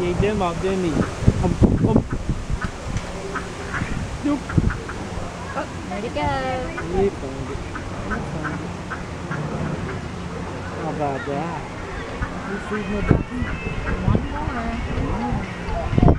Nhìn trên một trên nhìn. Giúp. Ready go. How about that? You see my One more.